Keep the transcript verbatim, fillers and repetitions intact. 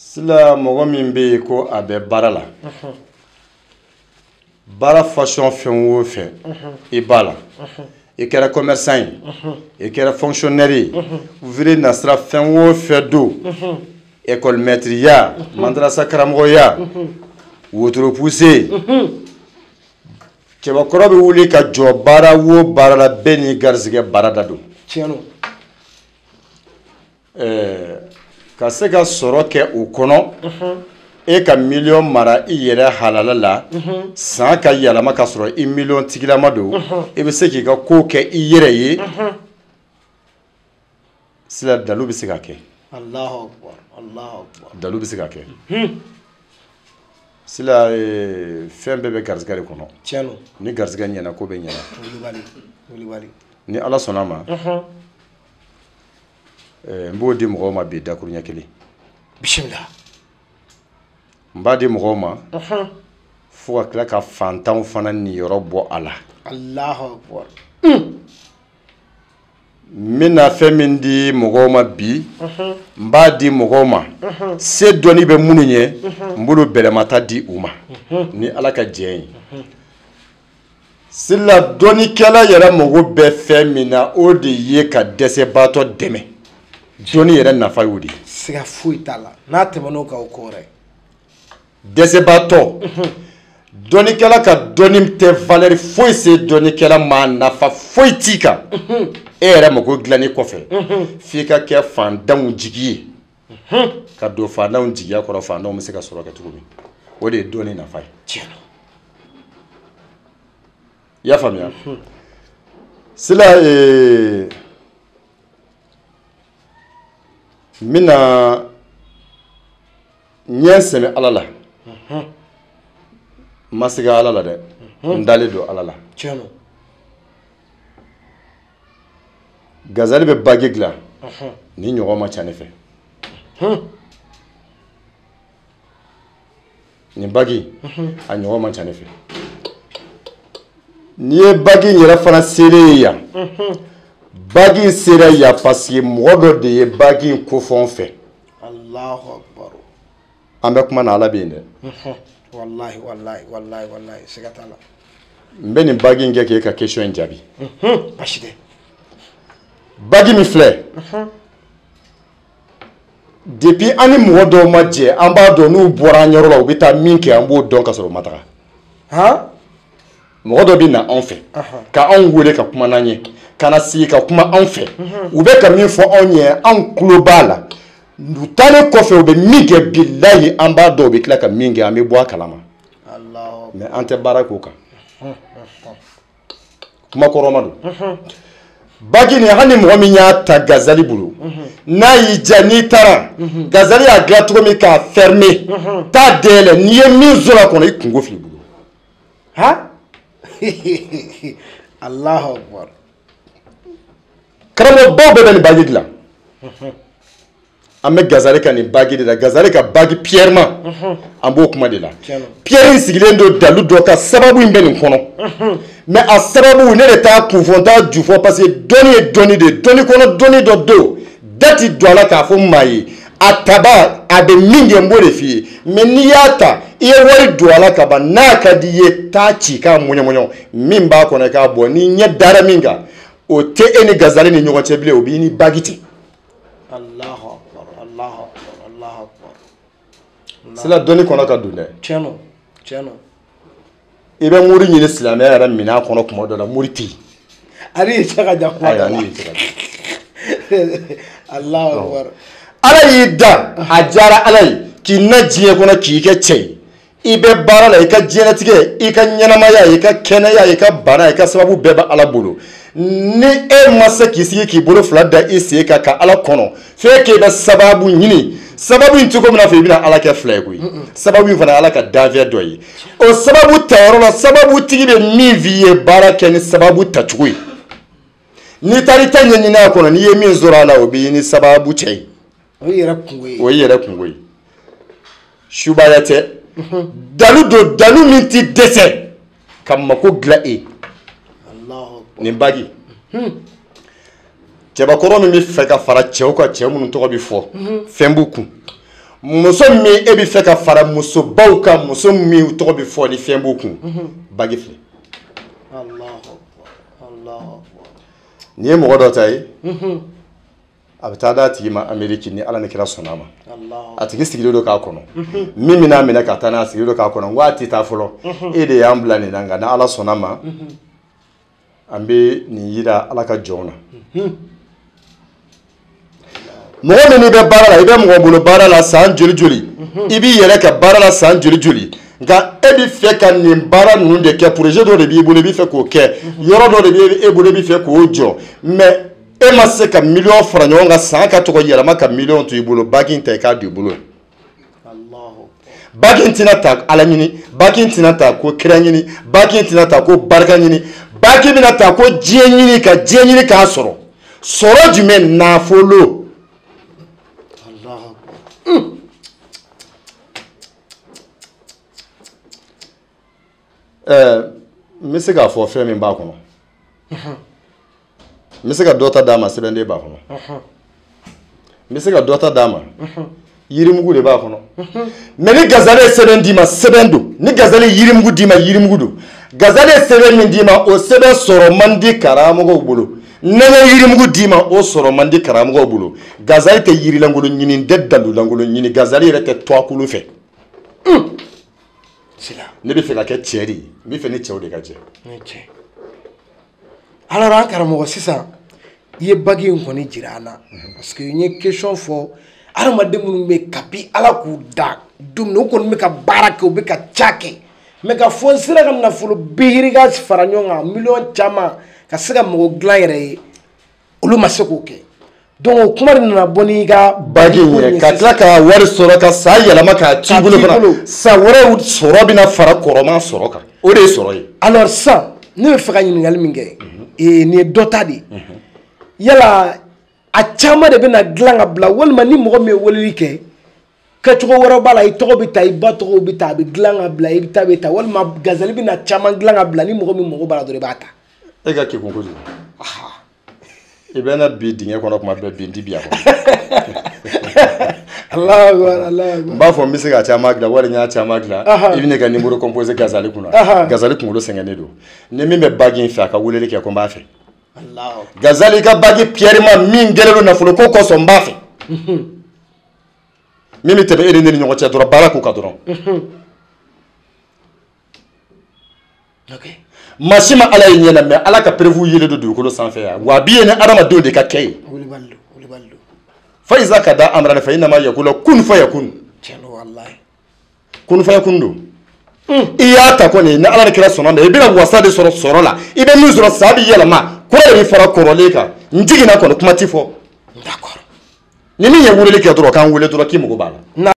Sila mɔgɔ min bɛ yen ko a bɛ baara la baara fashion fɛn o fɛn i b'a la i kɛra commerçant ye i kɛra fonctionnaire ye ouvrier nasira fɛn o fɛn do école maître ya madrasa karamɔgɔya wotoro poussé cɛbakɔrɔ bɛ wuli ka jɔ baara o baara la bɛɛ ni garisɛgɛ baara da don tiɲɛ ɛɛ ka se ka sɔrɔ kɛ o kɔnɔ e ka million mara i yɛrɛ halala la san ka yɛlɛma ka sɔrɔ i million tigilama don i bɛ se k'i ka ko kɛ i yɛrɛ ye sila dalu bɛ se ka kɛ Allahu akbar Allahu akbar dalu bɛ se ka kɛ sila fɛn bɛɛ bɛ garisɛgɛ de kɔnɔ tiɲɛ ni garisɛgɛ ɲɛna ko bɛ ɲɛna wulibali wulibali ni ala sɔnna ma n b'o di mɔgɔw ma bi dakuru ɲɛ kelen bisimila n b'a di mɔgɔw ma fo ka tila ka fantanw fana niyɔrɔ bɔ a la Allahu akbar n bɛna fɛn min di mɔgɔw ma bi n b'a di mɔgɔw ma se dɔnni bɛ minnu ye n bolo bɛlɛmata di u ma ni ala ka jɛ ye sila dɔnnikɛla yɛrɛ mago bɛ fɛn min na o de ye ka dɛsɛbaatɔ dɛmɛ dɔnni yɛrɛ nafa y'o de ye siga foyi t'a la n'a tɛmɛn'o kan o ko wɛrɛ dɛsɛbaatɔ dɔnnikɛla ka dɔnni tɛ valeur foyi se dɔnnikɛla ma nafa foyi t'i kan e yɛrɛ mago dilanni kɔfɛ f'i ka kɛ fantanw jigi ye ka don fantanw jigiya kɔrɔ fantanw bɛ se ka sɔrɔ kɛ cogo min o de ye dɔnni nafa ye tiɲɛ i y'a faamuya sila ee n bɛna ɲɛ sɛmɛ ala la n ma siga ala la dɛ n dalen don ala la tiɲɛ gazali bɛ bagi dilan ni ɲɔgɔn ma ca ne fɛ nin bagi a ɲɔgɔn ma ca ne fɛ n'i ye bagi in yɛrɛ fana sere ye yan bagi in sera yan parce que mɔgɔ dɔ de ye bagi in kofɔ n fɛ Allahu akbar an bɛ kuma na ala bɛ yen dɛ wallahi wallahi wallahi wallahi siga t'a la n bɛ nin bagi in kɛ k'e ka question in jaabi basi tɛ bagi min filɛ depuis an ni mɔgɔ dɔw ma jɛ an b'a dɔn n'u bɔra an yɔrɔ la u bɛ taa min kɛ an b'o dɔn ka sɔrɔ u ma taga han mɔgɔ dɔ bɛ na anw fɛ ka anw wele ka kuma n'an ye ka na sigi ka kuma anw fɛ u bɛ ka min fɔ anw ye anw tulo b'a la u taalen kɔfɛ u bɛ min kɛ bilahi an b'a dɔn u bɛ tila ka min kɛ an bɛ bɔ a kalama mais an tɛ baara k'o kan kuma kɔrɔma don bagi nin hali ni mɔgɔ min y'a ta gazali bolo n'a y'i diya n'i taara gazali y'a dilan cogo min k'a fermer t'a dayɛlɛ n'i ye min sɔrɔ a kɔnɔ i kungo fili bolo ha Allahu akbar karamɔgɔbaw bɛɛ bɛ nin bagi dilan an bɛ gazali ka nin bagi de la gazali ka bagi pierrement an b'o kuma de la pierre in sigilen don dalu dɔ ka sababu in bɛ nin kɔnɔ mais a sababu ne de t'a kun fɔ n t'a ju fɔ parce que dɔnni ye dɔnni de ye dɔnni kɔnɔ dɔnni dɔ don dati don a la k'a fɔ maa ye a taba a bɛ min kɛ n b'o de f'i ye mais n'i y'a ta i ye wari don a la ka ban n'a ka di i ye taa ci k'a mɔɲɔmɔɲɔ min b'a kɔnɔ i k'a bɔ n'i ɲɛ dara min kan o tɛ e ni gazali ni ɲɔgɔn cɛ bilen o b'i ni bagi ten Allahu akbar Allahu akbar Allahu akbar sila dɔnni kɔnɔ ka don dɛ tiɲɛ don tiɲɛ don i bɛ muri ɲini silamɛya yɛrɛ minɛn kɔnɔ tuma dɔ la muri tɛ yen ani ye cɛ ka jan kuma ayi ani ye cɛ ka jan Allahu akbar ala y'i da a diyara ala ye k'i na diɲɛ kɔnɔ k'i kɛ cɛ ye i bɛ baara la i ka diɲɛlatigɛ i ka ɲɛnamaya i ka kɛnɛya i ka bana i ka sababu bɛɛ bɛ ala bolo ni e ma se k'i sigi k'i bolo fila da i sen kan ka ala kɔnɔ f'e k'e bɛ sababu ɲini sababu in cogo min na fɛ i bɛna ala kɛ fila ye koyi sababu in fana ala ka danfɛn dɔ ye o sababu tayɔrɔ la sababu tigi bɛ min f'i ye baara kɛ ni sababu tacogo ye n'i taara i ta ɲɛɲini a kɔnɔ n'i ye min sɔrɔ a la o b'i ni sababu cɛ ye o ye yɛrɛ kungo ye o ye yɛrɛ kungo ye subaya tɛ dalu don dalu min ti dɛsɛ ka mako dilan e nin bagi cɛbakɔrɔ min bɛ fɛ ka fara cɛw ka cɛ minnu tɔgɔ bɛ fɔ fɛn b'u kun muso min e bi fɛ ka fara muso baw kan muso min tɔgɔ bi fɔ ni fɛn b'u kun bagi filɛ Allahu Allahu ni ye mɔgɔ dɔ ta ye a bɛ taa d'a tigi ma Amérique ni Ala ni kira sɔnna ma a tigi sigilen don k'a kɔnɔ min bɛna minɛ ka taa n'a sigilen don k'a kɔnɔ n ko a tɛ taa fɔlɔ e de y'an bila nin na nka ni Ala sɔnna ma an bɛ nin yira Ala ka jɔnw na mɔgɔ min bɛ baara la i bɛ mɔgɔ bolo baara la san joli joli i b'i yɛrɛ ka baara la san joli joli nka e bɛ fɛ ka nin baara ninnu de kɛ projet dɔ de b'i bolo i bɛ fɛ k'o kɛ yɔrɔ dɔ de bɛ e bolo i bɛ fɛ k'o jɔ mais e ma se ka miliyɔn fara ɲɔgɔn kan san ka tɔgɔ yɛlɛma ka miliyɔn to i bolo bagi in ta i k'a don i bolo bagi in tɛna ta Ala ɲini bagi in tɛna ta ko kira ɲini bagi in tɛna ta ko barika ɲini bagi bɛna ta ko diɲɛ ɲini ka diɲɛ ɲini k'a sɔrɔ sɔrɔ jumɛn nafolo ɛɛ n bɛ se k'a fɔ fɛn min b'a kɔnɔ n bɛ se ka dɔ ta d'a ma sɛbɛnden b'a kɔnɔ n bɛ se ka dɔ ta d'a ma yirimugu de b'a kɔnɔ mais ni Gazali ye sɛbɛn d'i ma sɛbɛn don ni Gazali ye yirimugu d'i ma yirimugu don Gazali ye sɛbɛn min d'i ma o sɛbɛn sɔrɔ man di karamɔgɔw bolo n'a ye yirimugu d'i ma o sɔrɔ man di karamɔgɔw bolo Gazali tɛ yirilankolon ɲini n tɛ dalulankolon ɲini Gazali yɛrɛ tɛ tuwakulu fɛ ne bɛ fɛ ka kɛ cɛ de ye n bɛ fɛ ni cɛw de ka jɛ alors an karamɔgɔ sisan i ye bagi in kɔni jira an na parce que n ye question fɔ adamaden minnu bɛ kabi Ala k'u da don min u kɔni bɛ ka baara kɛ u bɛ ka ca kɛ mais ka fɔ n sera ka nafolo bihiri ka fara ɲɔgɔn kan miliyɔn caman ka se ka mɔgɔ dilan yɛrɛ ye olu ma se k'o kɛ donc o kuma de nana bɔ n'i ka bagi in ye ka tila ka wari sɔrɔ ka sa yɛlɛma k'a t'i bolo fana sa wɛrɛ sɔrɔ bɛna fara kɔrɔman sɔrɔ kan o de ye sɔrɔ ye alors sisan ne bɛ fɛ ka ɲininkali min kɛ nin ye dɔ ta de ye yala a caman de bɛna dilan ka bila walima ni mɔgɔ min ye weleli kɛ kɛcogo wɛrɛ b'a la i tɔgɔ bɛ ta i ba tɔgɔ bɛ ta a bɛ dilan ka bila i bɛ ta bɛ ta walima Gazali bɛna caman dilan ka bila ni mɔgɔ min mago b'a la dɔrɔn i b'a ta e ka kekun kojugu i bɛ na bi dingɛ kɔnɔ kuma bɛɛ bin di bi a kɔnɔ Allahu Allahu n b'a fɔ n bɛ se ka caman dilan wari n y'a caman dilan i bɛ ne ka numéro composé Gazali kunna Gazali kunkolo sɛgɛnnen don ni min bɛ bagi in fɛ a ka weleli kɛ ko n b'a fɛ Gazali ka bagi piyɛrima min gɛlɛn don nafolo ko kɔsɔn n b'a fɛ min bɛ tɛmɛ e ni ne ni ɲɔgɔn cɛ dɔrɔn baara k'u ka dɔrɔn masi ma Ala ye ɲɛna mais Ala ka prévu yelen don dugukolo sanfɛ yan wa a bi ye ni adamadenw de ka kɛ ye fa iza ka da amran fa inama yakula kun fayakun kun fayakun don i y'a ta kɔni ni Ala ni kira sɔnna ma i bɛna wasa de sɔrɔ sɔrɔ la i bɛ min sɔrɔ sa bɛ yɛlɛma kɔrɔ de bɛ fara kɔrɔlen kan n jiginna kɔni kuma ti fɔ ni min ye weleli kɛ dɔrɔn k'an wele dɔrɔn k'i mago b'a la